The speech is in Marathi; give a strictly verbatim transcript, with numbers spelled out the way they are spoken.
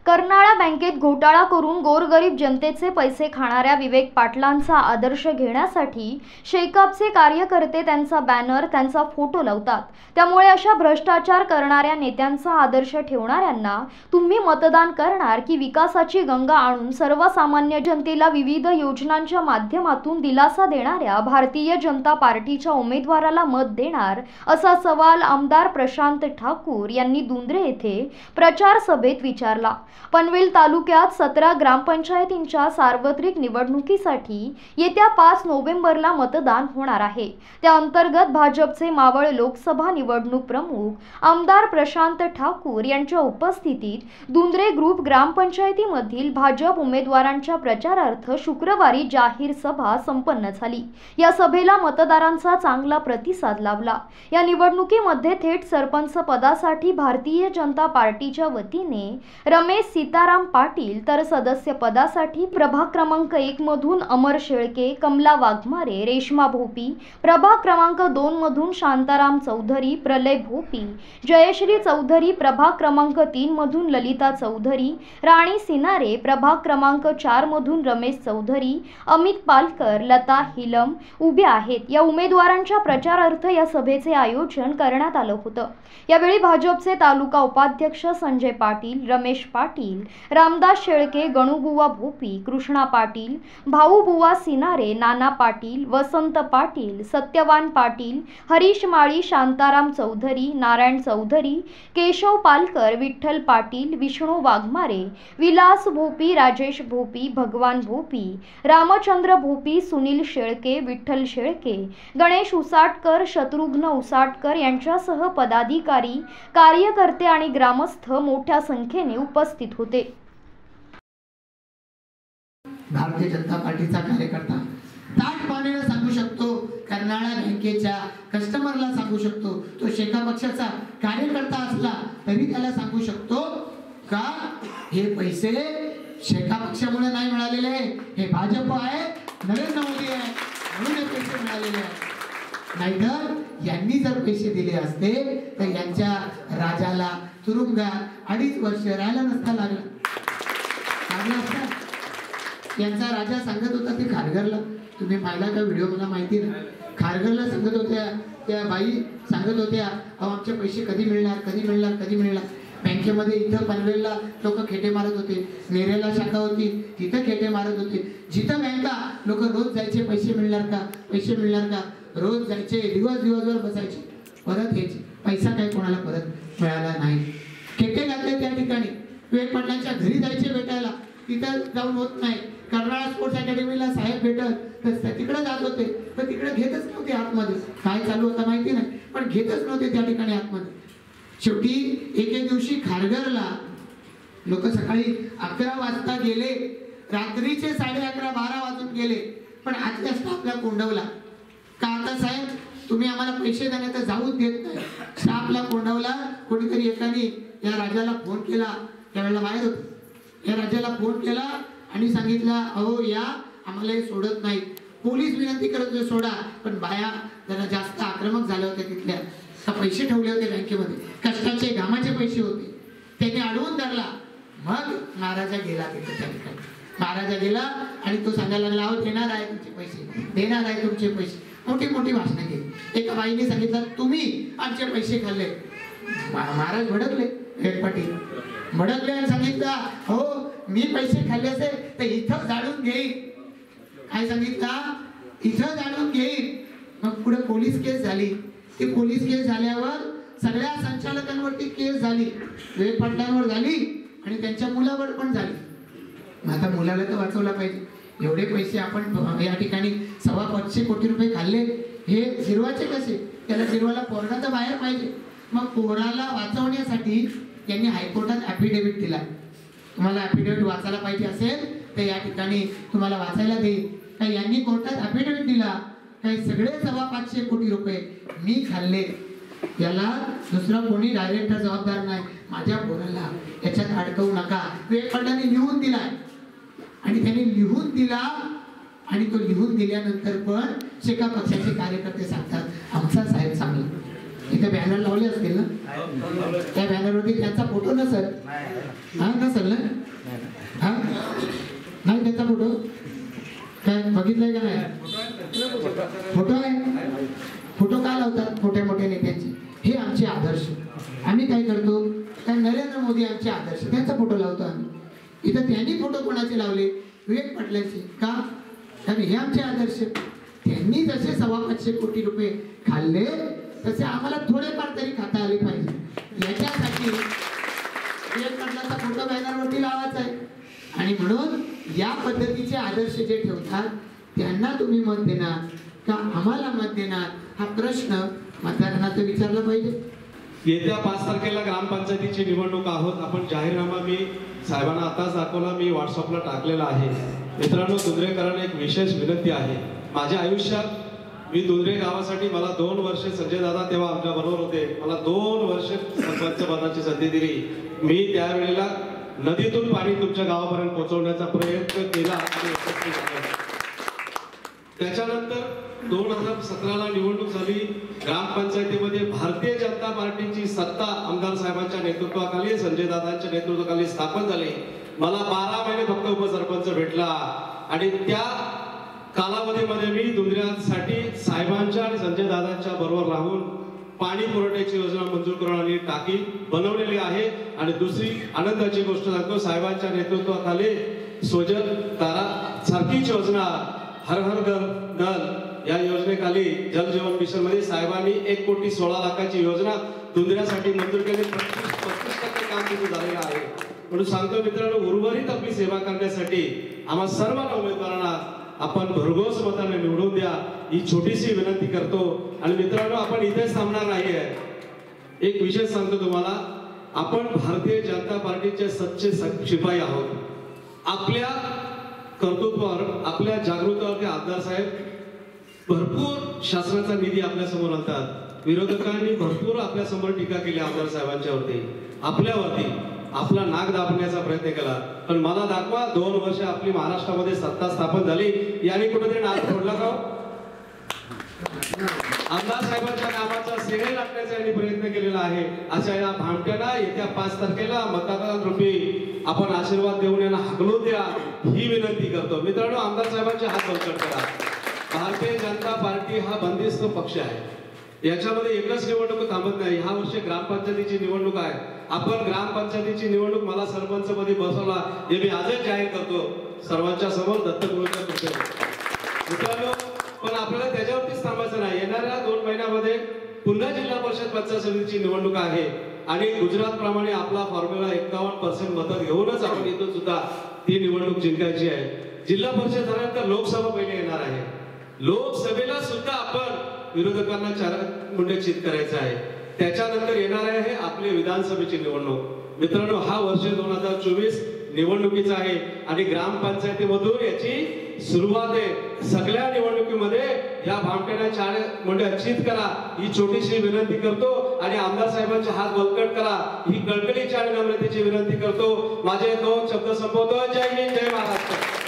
कर्नाळा बँकेत घोटाळा करून गोरगरीब जनतेचे पैसे खाणाऱ्या विवेक पाटलांचा आदर्श घेण्यासाठी शेकापचे कार्यकर्ते त्यांचा बॅनर, त्यांचा फोटो लावतात। त्यामुळे अशा भ्रष्टाचार करणाऱ्या नेत्यांचा आदर्श ठेवणाऱ्यांना तुम्ही मतदान करणार की विकासाची गंगा आणून सर्वसामान्य जनतेला विविध योजनांच्या माध्यमातून दिलासा देणाऱ्या भारतीय जनता पार्टीच्या उमेदवाराला मत देणार, असा सवाल आमदार प्रशांत ठाकूर यांनी दुंद्रे येथे प्रचार सभेत विचारला। पनवेल तालुक्यात सतरा ग्रामपंचायतींच्या सार्वत्रिक निवडणुकीसाठी येत्या पाच नोव्हेंबरला मतदान होणार आहे। त्या अंतर्गत भाजपचे मावळ लोकसभा निवडणूक प्रमुख आमदार प्रशांत ठाकूर यांच्या उपस्थितीत दुंद्रे ग्रुप ग्रामपंचायतीमधील भाजप उमेदवारांच्या प्रचारार्थ शुक्रवारी जाहीर सभा संपन्न झाली। या सभेला मतदारांचा चांगला प्रतिसाद लाभला। या निवडणुकीमध्ये थेट सरपंच पदासाठी भारतीय जनता पार्टीच्या वतीने रमेश सीताराम पाटील, तर सदस्य पदासाठी प्रभाग क्रमांक एक मधून अमर शेळके, कमला वाघमारे, रेश्मा भोपी, प्रभाग क्रमांक दोन मधून शांताराम चौधरी, प्रलय भोपी, जयश्री चौधरी, प्रभाग क्रमांक तीन मधून ललिता चौधरी, राणी सिनारे, प्रभाग क्रमांक चार मधून रमेश चौधरी, अमित पालकर, लता हिलम उभे आहेत। या उमेदवारांच्या प्रचारार्थ या सभेचे आयोजन करण्यात आलं होतं। यावेळी भाजपचे तालुका उपाध्यक्ष संजय पाटील, रमेश पाटील, रामदास शेळके, गणूबुवा भोपी, कृष्णा पाटील, भाऊबुवा सिनारे, नाना पाटील, वसंत पाटील, सत्यवान पाटील, हरीश माळी, शांताराम चौधरी, नारायण चौधरी, केशव पालकर, विठ्ठल पाटील, विष्णू वाघमारे, विलास भोपी, राजेश भोपी, भगवान भोपी, रामचंद्र भोपी, सुनील शेळके, विठ्ठल शेळके, गणेश उसाटकर, शत्रुघ्न उसाटकर यांच्यासह पदाधिकारी, कार्यकर्ते आणि ग्रामस्थ मोठ्या संख्येने उपस्थित होते। भारतीय जनता पार्टीचा कार्यकर्ता ताटपणाने सांगू शकतो, कर्नाळा बँकेच्या कस्टमरला सांगू शकतो, तो शेका पक्षाचा कार्यकर्ता असला तरी त्याला सांगू शकतो का हे पैसे शेका पक्षामुळे नाही मिळालेले, हे भाजप आहे, नरेंद्र मोदी आहे म्हणून हे पैसे मिळालेले आहेत। नाहीतर यांनी जर पैसे दिले असते तर यांच्या राजाला तुरुंगात अडीच वर्ष राहायला नसता लागलं असता। यांचा राजा सांगत होता ते खारघरला, तुम्ही पाहिला का व्हिडिओ मला माहिती नाही, खारघरला सांगत होत्या त्या बाई सांगत होत्या, अहो आमचे पैसे कधी मिळणार कधी मिळणार कधी मिळणार। बँकेमध्ये इथं पनवेलला लोक खेटे मारत होते, नेरेला शाखा होती तिथं खेटे मारत होते, जिथं बँका लोक रोज जायचे पैसे मिळणार का पैसे मिळणार का, रोज जायचे, दिवस दिवसभर बसायचे, परत यायचे, पैसा काही कोणाला परत मिळाला नाही। खेटे घातले त्या ठिकाणी, विवेक पाटलांच्या घरी जायचे भेटायला, तिथं जाऊन होत नाही। कर्नाळा स्पोर्ट्स अकॅडमीला साहेब भेटत तर तिकडे जात होते, तर तिकडे घेतच नव्हते आतमध्ये, काय चालू होतं माहिती नाही, पण घेतच नव्हते त्या ठिकाणी आतमध्ये। शेवटी एके दिवशी खारघरला लोक सकाळी अकरा वाजता गेले, रात्रीचे साडे अकरा बारा वाजून गेले, पण आजच्या स्टाफला कोंडवला का आता साहेब तुम्ही आम्हाला पैसे देण्यात जाऊच देत नाही। स्टाफला कोंडवला, कोणीतरी एकाने या राजाला फोन केला, त्यावेळेला बाहेर होतो, या राजाला फोन केला आणि सांगितलं अहो या आम्हाला हे सोडत नाही। पोलीस विनंती करत होते सोडा, पण बाया जरा जास्त आक्रमक झाल्या होत्या तिथल्या, का पैसे ठेवले होते बँकेमध्ये, कष्टाचे घामाचे पैसे होते, त्याने अडवून धरला। मग महाराजा गेला तिथे त्या ठिकाणी, महाराजा गेला आणि तो सांगायला लागला अहो देणार आहे तुमचे पैसे, देणार आहे तुमचे पैसे, मोठी मोठी भाषणं केली। एका बाईने सांगितलं तुम्ही आमचे पैसे खाल्ले, महाराज भडकले, विवेक पाटील भडकले आणि सांगितलं हो मी पैसे खाल्ले असेल तर इथं जाळून घेईन, काय सांगितलं इथं जाळून घेईन। मग पुढे पोलीस केस झाली, ती पोलीस केस झाल्यावर सगळ्या संचालकांवरती केस झाली, विवेक पाटलांवर झाली आणि त्यांच्या मुलावर पण झाली। आता मुलाला तर वाचवला पाहिजे, एवढे पैसे आपण या ठिकाणी सव्वा पाचशे कोटी रुपये खाल्ले, हे जिरवाचे कसे, त्याला जिरवायला पोराला तर बाहेर पाहिजे। मग पोराला वाचवण्यासाठी त्यांनी हायकोर्टात ॲफिडेव्हिट दिला, तुम्हाला ॲफिडेव्हिट वाचायला पाहिजे असेल तर या ठिकाणी तुम्हाला वाचायला देईल। तर यांनी कोर्टात ॲफिडेव्हिट दिला काही सगळे सव्वा पाचशे कोटी रुपये मी खाल्ले, याला दुसरा कोणी डायरेक्टर जबाबदार नाही, माझ्या पोराला याच्यात अडकवू नका। विवेक पाटलांनी लिहून दिलाय आणि त्यांनी लिहून दिला आणि तो लिहून दिल्यानंतर पण शेका पक्षाचे कार्यकर्ते सांगतात आमचा साहेब चांगला, इथे बॅनर लावले असतील ना, त्या बॅनरवरती त्यांचा फोटो नसेल, हा नसेल ना, फोटो आहे, फोटो का लावतात मोठ्या मोठ्या नेत्यांचे? हे आमचे आदर्श. आम्ही काय करतो, काय नरेंद्र मोदी आमचे आदर्श, त्यांचा फोटो लावतो आम्ही. इथं त्यांनी फोटो कोणाचे लावले? विवेक पाटलांचे. का? कारण हे आमचे आदर्श. त्यांनी जसे सव्वा पाचशे कोटी रुपये खाल्ले तसे आम्हाला थोडेफार तरी खाता आले पाहिजे. याच्यासाठी विवेक पाटलांचा फोटो बॅनरवरती लावायचा आहे. आणि म्हणून या पद्धतीचे आदर्श जे ठेवतात त्यांना तुम्ही मत देणार का आम्हाला मत देणार, हा प्रश्न मतदारांना विचारला पाहिजे. येत्या पाच तारखेला ग्रामपंचायतीची निवडणूक आहोत. आपण जाहीरनामा मी साहेबांना आताच दाखवला, मी व्हॉट्सअपला टाकलेला आहे. मित्रांनो, दुंद्रेकरांना एक विशेष विनंती आहे. माझ्या आयुष्यात मी दुंद्रे गावासाठी मला दोन वर्ष संजय दादा तेव्हा आमच्या बरोबर होते, मला दोन वर्ष सरपंच पदाची संधी दिली. मी त्यावेळेला नदीतून पाणी तुमच्या गावापर्यंत पोहोचवण्याचा प्रयत्न केला आणि यशस्वी झालो. त्याच्यानंतर दोन हजार सतराला निवडणूक झाली. ग्रामपंचायतीमध्ये भारतीय जनता पार्टीची सत्ता आमदार साहेबांच्या नेतृत्वाखाली, संजय दादांच्या नेतृत्वाखाली स्थापन झाली. मला बारा महिने फक्त उपसरपंच भेटला आणि त्या कालावधीमध्ये मी दुंद्र्यासाठी साहेबांच्या आणि संजय दादांच्या बरोबर राहून पाणी पुरवठ्याची योजना मंजूर करून आणि टाकी बनवलेली आहे. आणि दुसरी आनंदाची गोष्ट सांगतो, साहेबांच्या नेतृत्वाखाली स्वजल तारा सारखीच योजना, हर हर घर नल या योजनेखाली जल जीवन मिशन मध्ये साहेबांनी एक कोटी सोळा लाखाची योजना दुंद्र्यासाठी मंजूर केली. पस्तीस टक्के काम तिथे झालेलं आहे. म्हणून सांगतो मित्रांनो, उर्वरित आपली सेवा करण्यासाठी आम्हा सर्व उमेदवारांना आपण भरघोस मताने निवडून द्या, ही छोटीशी विनंती करतो. आणि मित्रांनो, आपण इथेच थांबणार नाही आहे. एक विशेष सांगतो तुम्हाला, आपण भारतीय जनता पार्टीचे सच्चे शिपाई आहोत. आपल्या कर्तृत्वावर, आपल्या जागृतीवरती आमदार साहेब भरपूर शासनाचा निधी आपल्या समोर आणतात. विरोधकांनी भरपूर आपल्या समोर टीका केली आमदार साहेबांच्यावरती, आपल्यावरती आपला नाक दाबण्याचा प्रयत्न केला. पण मला दाखवा, दोन वर्ष आपली महाराष्ट्रामध्ये सत्ता स्थापन झाली, याने कुठेतरी नाक फोडला का? आमदार साहेबांच्या कामाचा सेवे लागण्याचा यांनी प्रयत्न केलेला आहे. अशा या भामट्याला येत्या पाच तारखेला मतदान रूपी आपण आशीर्वाद देऊन यांना हाकलून द्या, ही विनंती करतो. मित्रांनो, आमदार साहेबांचे हात बळकट करा. भारतीय जनता पार्टी हा बंदिस्त पक्ष आहे. याच्यामध्ये एकच निवडणूक थांबत नाही. ह्या वर्षी ग्रामपंचायतीची निवडणूक आहे. आपण ग्रामपंचायतीची निवडणूक मला सरपंच मध्ये बसवला, हे मी आजच जाहीर करतो सर्वांच्या समोर, दत्तगुरूंच्या कृपेने. मित्रांनो, पण आपल्याला त्याच्यावरतीच थांबायचं नाही. येणाऱ्या दोन महिन्यामध्ये पुन्हा जिल्हा परिषद पंचायत समितीची निवडणूक आहे आणि गुजरात प्रमाणे आपला फॉर्म्युला एक्कावन्न पर्सेंट मतं घेऊनच आपण इथून सुद्धा ती निवडणूक जिंकायची आहे. जिल्हा परिषद झाल्यानंतर लोकसभा पहिले येणार आहे. लोकसभेला सुद्धा आपण विरोधकांना चार मुंडे चित करायचं आहे. त्याच्यानंतर येणार आहे आपली विधानसभेची निवडणूक. मित्रांनो, हा वर्ष दोन हजार चोवीस निवडणुकीचा आहे आणि ग्रामपंचायतीमधून याची सुरुवात आहे. सगळ्या निवडणुकीमध्ये या भामट्याला चार मुंडे चित करा, ही छोटीशी विनंती करतो. आणि आमदार साहेबांचे हात बळकट करा, ही कळकळीची आणि नम्रतेची विनंती करतो. माझे दोन शब्द संपवतो. जय हिंद, जय महाराष्ट्र.